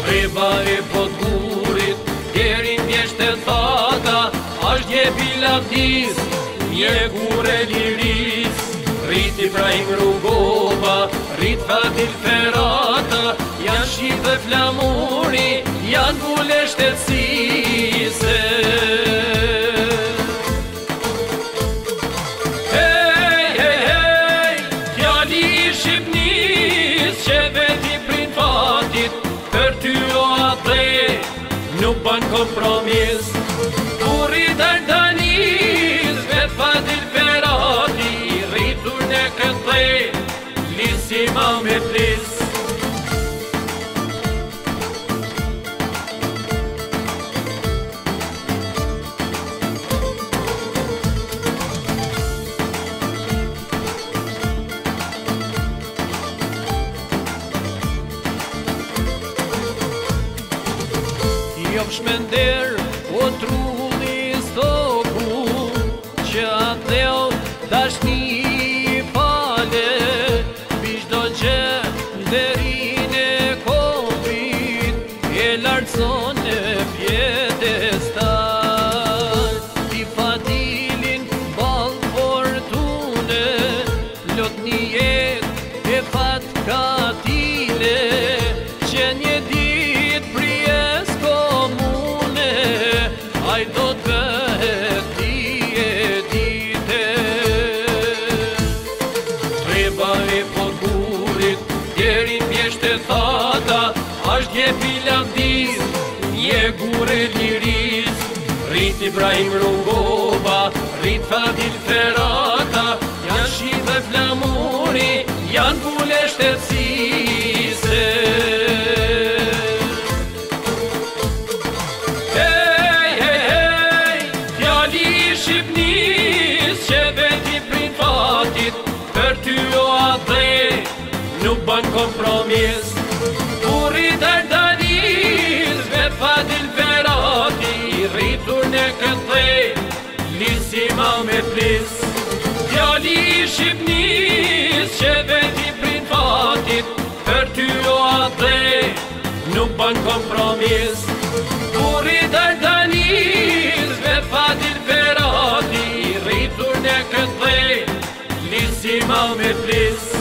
Treba e potgurit, deri mjesht e thata, ashtë djepi lavdis, mjegur e liris. Rrit Ibrahim Rugova, rrit Fadil Ferata, janë shqip dhe flamuri, janë bule shtetësise. Hej, hej, hej, fjali I Shqipnis, që veti prin fatit, për ty o atë, nuk ban kompromis. Burri Dardanis, vet Fadil Ferati, rritur në këtë, lisima me flis. Jom shmender, o trulli stoku, që atheu dashni fale, bishdo që derin e kopit, e lartëson e pjedestal. Ti Fadilin bal fortune, lot një jet e fat katile, që një dit prijes komune, aj do të bëhet dije dite. Treba e potgurit, deri mjesht e thata, ashtë djepi lavdis, mjegur e liris. Rrit Ibrahim Rugova, rrit Fadil Ferata, janë shqip dhe flamuri, janë bule shtetësise. Hej, hej, hej, fjali I Shqipnis, që veti prin fatit, për ty o atë, nuk ban kompromis. Burri Dardanis, vet Fadil Ferati, rritur në këtë, lisima me flis. Fjali I Shqipnis, që veti prin fatit, për ty o atë, nuk ban kompromis. Burri Dardanis, vet Fadil Ferati, rritur në këtë, lisima me flis.